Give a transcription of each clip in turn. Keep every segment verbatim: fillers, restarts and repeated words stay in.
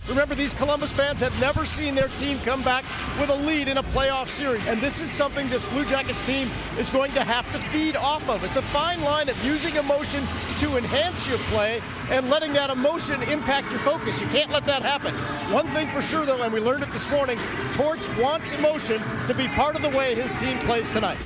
Remember, these Columbus fans have never seen their team come back with a lead in a playoff series. And this is something this Blue Jackets team is going to have to feed off of. It's a fine line of using emotion to enhance your play and letting that emotion impact your focus. You can't let that happen. One thing for sure, though, and we learned it this morning, Torts wants emotion to be part of the way his team plays tonight.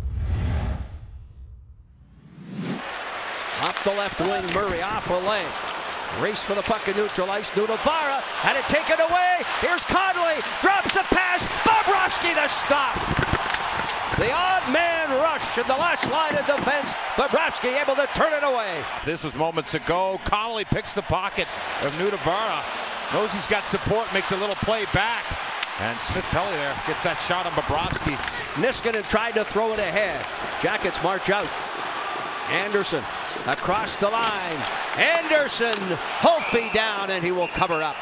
Off the left wing, Murray off a leg. Race for the puck in neutral ice. Nudavara had it taken away. Here's Connolly. Drops a pass. Bobrovsky the stop. The odd man rush in the last line of defense. Bobrovsky able to turn it away. This was moments ago. Connolly picks the pocket of Nudavara. Knows he's got support. Makes a little play back. And Smith-Pelly there gets that shot on Bobrovsky. Niskanen tried to throw it ahead. Jackets march out. Anderson across the line. Anderson, Holtby down, and he will cover up.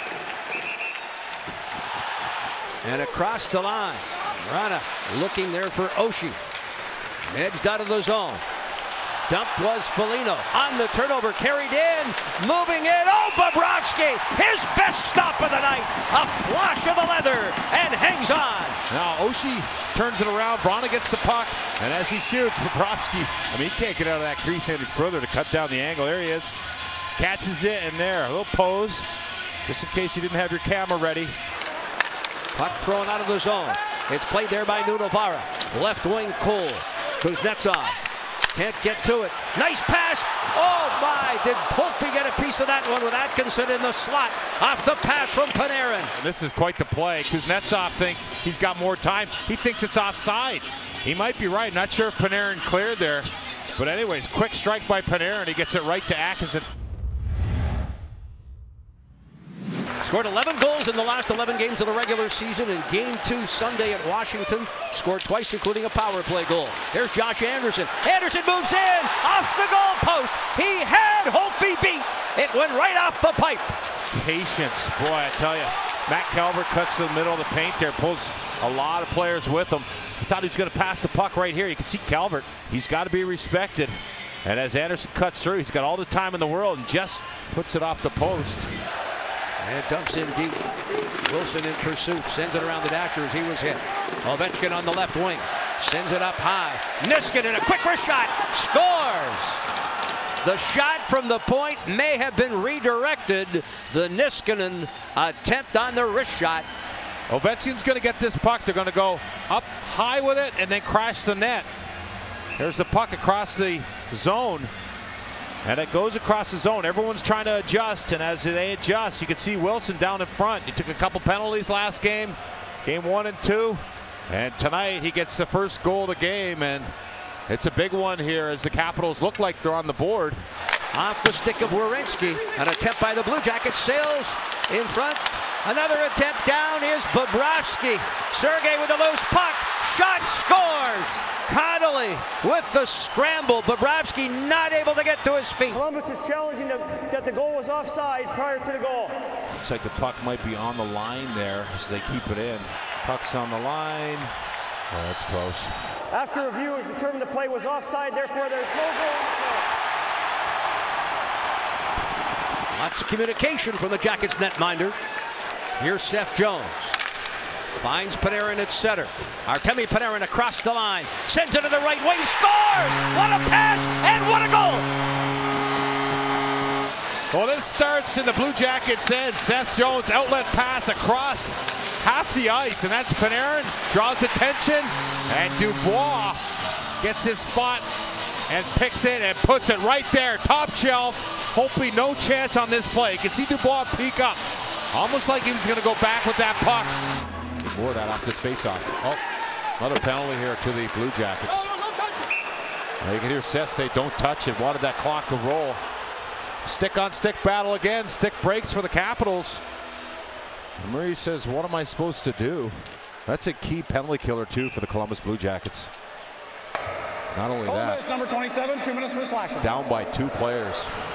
And across the line, Rana looking there for Oshie. Edged out of the zone. Dump was Foligno on the turnover, carried in, moving in. Oh, Bobrovsky, his best stop of the night. A flash of the leather and hangs on. Now Oshie turns it around. Vrana gets the puck, and as he shoots, Bobrovsky, I mean, he can't get out of that crease any further to cut down the angle. There he is. Catches it, and there, a little pose, just in case you didn't have your camera ready. Puck thrown out of the zone. It's played there by Nudavara. Left wing, Cole. Kuznetsov. Can't get to it. Nice pass. Oh my, did Holtby get a piece of that one with Atkinson in the slot? Off the pass from Panarin. And this is quite the play. Kuznetsov thinks he's got more time. He thinks it's offside. He might be right. Not sure if Panarin cleared there. But anyways, quick strike by Panarin. He gets it right to Atkinson. Scored eleven goals in the last eleven games of the regular season. In game two Sunday at Washington, scored twice, including a power play goal. Here's Josh Anderson. Anderson moves in, off the goal post. He had Holtby beat. It went right off the pipe. Patience, boy, I tell you. Matt Calvert cuts to the middle of the paint there, pulls a lot of players with him. He thought he was going to pass the puck right here. You can see Calvert. He's got to be respected. And as Anderson cuts through, he's got all the time in the world and just puts it off the post. And dumps in deep. Wilson in pursuit. Sends it around the Dashers. He was hit. Ovechkin on the left wing. Sends it up high. Niskanen, a quick wrist shot. Scores! The shot from the point may have been redirected. The Niskanen attempt on the wrist shot. Ovechkin's going to get this puck. They're going to go up high with it and then crash the net. There's the puck across the zone. And it goes across the zone. Everyone's trying to adjust, and as they adjust, you can see Wilson down in front. He took a couple penalties last game, game one and two, and tonight he gets the first goal of the game, and it's a big one here as the Capitals look like they're on the board. Off the stick of Werenski, an attempt by the Blue Jackets, sails in front. Another attempt down is Bobrovsky. Sergei with a loose puck, shot, scores! Connolly with the scramble. Bobrovsky not able to get to his feet. Columbus is challenging the, that the goal was offside prior to the goal. Looks like the puck might be on the line there as they keep it in. Puck's on the line. Oh, that's close. After review, it was determined the play was offside, therefore there's no goal on the play. Lots of communication from the Jackets netminder. Here's Seth Jones. Finds Panarin at center. Artemi Panarin across the line. Sends it to the right wing. Scores! What a pass and what a goal! Well, this starts in the Blue Jackets' end. Seth Jones outlet pass across half the ice, and that's Panarin. Draws attention, and Dubois gets his spot and picks it and puts it right there. Top shelf. Hopefully no chance on this play. You can see Dubois peek up. Almost like he was going to go back with that puck. More that off this faceoff. Oh, another penalty here to the Blue Jackets. No, no, don't touch it. Now you can hear Seth say, "Don't touch it." Wanted that clock to roll. Stick on stick battle again. Stick breaks for the Capitals. And Murray says, "What am I supposed to do?" That's a key penalty killer too for the Columbus Blue Jackets. Not only Columbus, that, number twenty-seven, two minutes for his action. down by two players.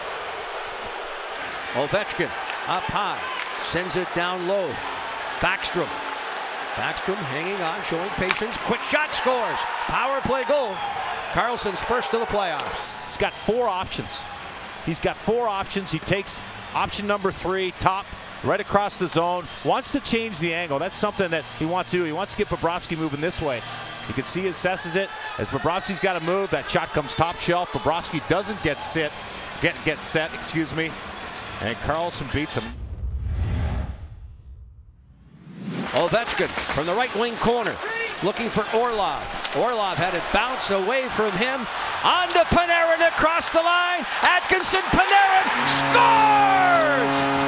Ovechkin up high. Sends it down low. Backstrom. Backstrom hanging on, showing patience. Quick shot, scores. Power play goal. Carlson's first to the playoffs. He's got four options. He's got four options. He takes option number three, top right across the zone. Wants to change the angle. That's something that he wants to do. He wants to get Bobrovsky moving this way. You can see he assesses it. As Bobrovsky's got to move, that shot comes top shelf. Bobrovsky doesn't get sit, get, get set, excuse me. And Carlson beats him. Ovechkin from the right wing corner, looking for Orlov. Orlov had it bounce away from him. On to Panarin across the line. Atkinson, Panarin scores!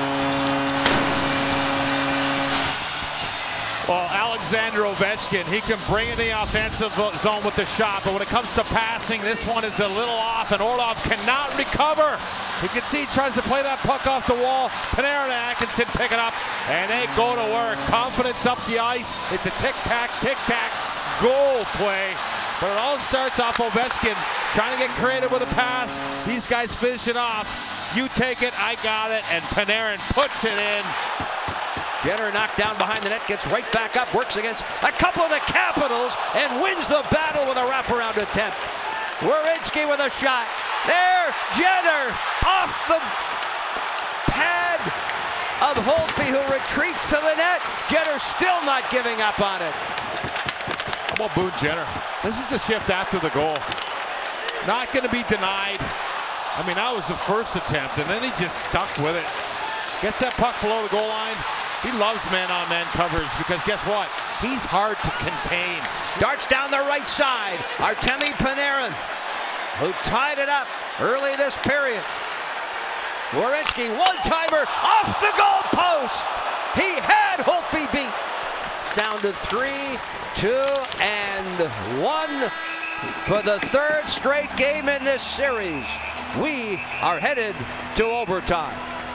Well, Alexander Ovechkin, he can bring in the offensive zone with the shot, but when it comes to passing, this one is a little off, and Orlov cannot recover. You can see he tries to play that puck off the wall. Panarin and Atkinson pick it up, and they go to work. Confidence up the ice. It's a tic-tac, tic-tac goal play. But it all starts off Ovechkin trying to get creative with a pass. These guys finish it off. You take it, I got it, and Panarin puts it in. Jenner knocked down behind the net, gets right back up, works against a couple of the Capitals, and wins the battle with a wraparound attempt. Werenski with a shot. There, Jenner off the pad of Holtby, who retreats to the net. Jenner still not giving up on it. How about Boone Jenner? This is the shift after the goal. Not going to be denied. I mean, that was the first attempt, and then he just stuck with it. Gets that puck below the goal line. He loves man-on-man coverage because guess what? He's hard to contain. Darts down the right side. Artemi Panarin, who tied it up early this period. Werenski, one-timer off the goal post. He had Holtby beat. It's down to three, two, and one for the third straight game in this series. We are headed to overtime.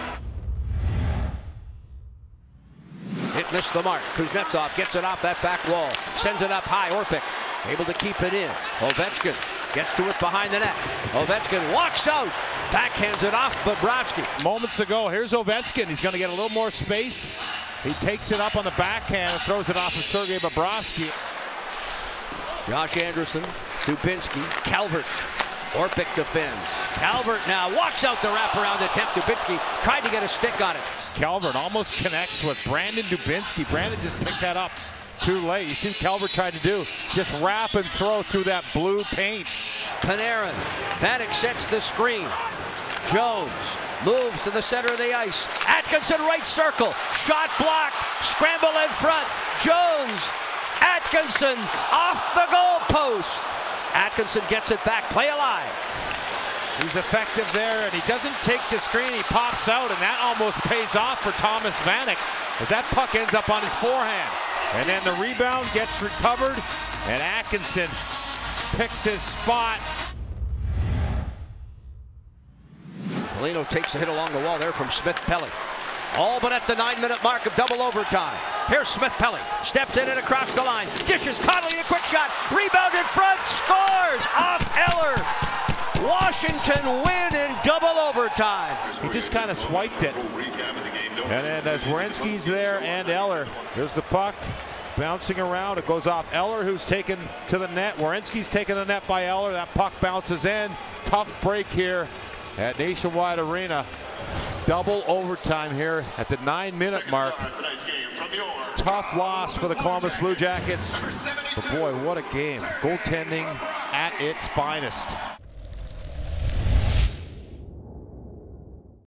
It missed the mark. Kuznetsov gets it off that back wall. Sends it up high. Orpik able to keep it in. Ovechkin gets to it behind the net. Ovechkin walks out. Backhands it off Bobrovsky. Moments ago, here's Ovechkin. He's going to get a little more space. He takes it up on the backhand and throws it off of Sergei Bobrovsky. Josh Anderson, Dubinsky, Calvert. Orpik defends. Calvert now walks out the wraparound attempt. Dubinsky tried to get a stick on it. Calvert almost connects with Brandon Dubinsky. Brandon just picked that up too late. You see what Calvert tried to do? Just wrap and throw through that blue paint. Panarin. Vanek sets the screen. Jones moves to the center of the ice. Atkinson right circle. Shot blocked. Scramble in front. Jones. Atkinson off the goal post. Atkinson gets it back. Play alive. He's effective there, and he doesn't take the screen. He pops out, and that almost pays off for Thomas Vanek as that puck ends up on his forehand. And then the rebound gets recovered, and Atkinson picks his spot. Polino takes a hit along the wall there from Smith-Pelly. All but at the nine-minute mark of double overtime. Here's Smith-Pelly. Steps in and across the line. Dishes Connolly a quick shot. Rebound in front. Scores off Eller. Washington win in double overtime. He just kind of swiped it. And then as Werenski's there and Eller, there's the puck bouncing around. It goes off Eller, who's taken to the net. Werenski's taken the net by Eller. That puck bounces in. Tough break here at Nationwide Arena. Double overtime here at the nine-minute mark. Tough loss for the Columbus Blue Jackets. But boy, what a game. Goaltending at its finest.